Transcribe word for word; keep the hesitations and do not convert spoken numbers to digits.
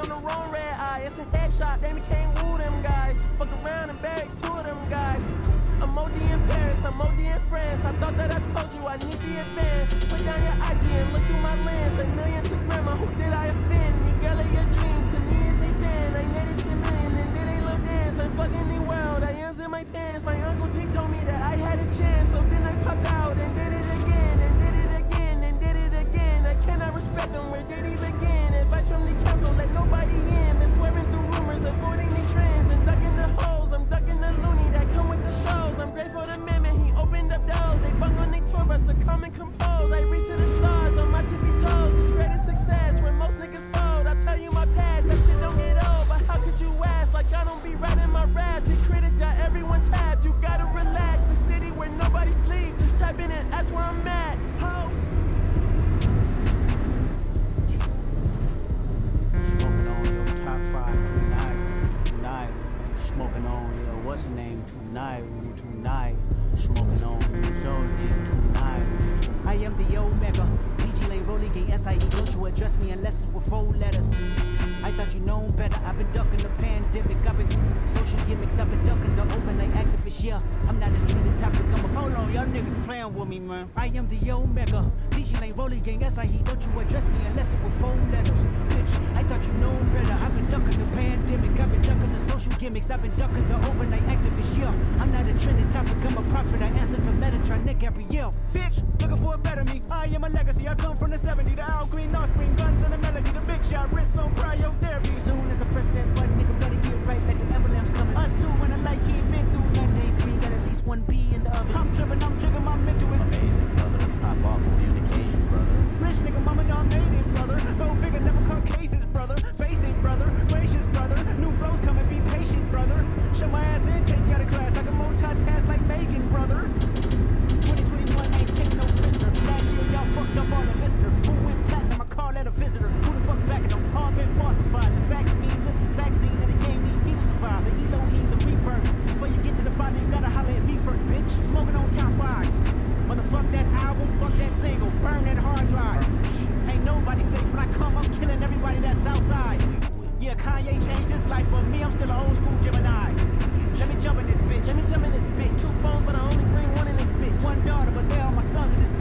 on the wrong red eye. It's a headshot, they can't woo them guys. Fuck around and bury two of them guys. I'm O D in Paris, I'm O D in France. I thought that I told you I need the advance. Put down your I G and look through my lens. A million to grandma, who did I offend? The girl of your dreams, to me is a fan. I netted ten million and did a little dance. I'm fucking the world, I ends in my pants. My Uncle G told me that I had a chance. So then I popped out and did it again, and did it again, and did it again. I cannot respect them, where did he begin? Advice from the council, let nobody in. Been swearing through rumors, avoiding the trends. And ducking the holes, I'm ducking the loony that come with the shows. I'm grateful to Amendment, he opened up doors. They bung on their tour bus to come and compose. I reach to the stars on my tippy toes. It's greatest success when most niggas fold. I tell you my past, that shit don't get old. But how could you ask? Like I don't be writing my raps. The critics got everyone tabbed. You gotta relax. The city where nobody sleeps. Just type in and ask where I'm at. Ho! Smoking on your top five tonight, tonight. Smoking on your what's the name tonight, tonight. Smoking on your tonight. I am the Omega. P G Lane Rolling Gang S I E. Don't you address me unless it's with four letters. I thought you known better. I've been ducking the pandemic. I've been social gimmicks. I've been ducking the overnight activists. Yeah, I'm not a treated topic. I'm a hold on, y'all niggas playing with me, man. I am the Omega. P G Lane Rolling Gang S I E. Don't you address me unless it's with four letters. Bitch, I thought you known better. I've been ducking the pandemic. I've been ducking the social gimmicks. I've been ducking the overnight activists. Yeah, I'm not a trending topic. I'm a prophet. I answer to Metatron, Nick Gabrielle. Bitch, looking for a better me. I am a legacy. I come from the seventies. The Al Green offspring, guns and the melody. The big shot, wrists on cryotherapy. Soon as I press that button, nigga better get right like the emblem's coming. Us two when the light keep been through nothing ain't free. Got at least one B in the oven. I'm tripping, I'm triggering my mental is amazing, brother. Pop off on the occasion, brother. Rich nigga, mama, y'all made it, brother. Go figure, never cut cases, brother. Face it, brother. Gracious, brother. New flows coming, be patient, brother. Show my ass in, take you out of class. I can multitask like Megan, brother. twenty twenty-one ain't take no prisoner. Last year y'all fucked up all the listener. Who went platinum? I call that a visitor. Who the fuck back? Them all been falsified. The vaccine, listen, vaccine that it gave me, me to survive. The Elohim, the rebirth. Before you get to the father, you gotta holler at me first, bitch. Smoking on top fives. Motherfuck that album, fuck that single, burn that hard drive. Ain't nobody safe when I come, I'm killing everybody that's outside. Yeah, Kanye changed his life, but me, I'm still an old school Gemini. Let me jump in this bitch, let me jump in this bitch. Two phones, but I only bring one in this bitch. One daughter, but they all my sons in this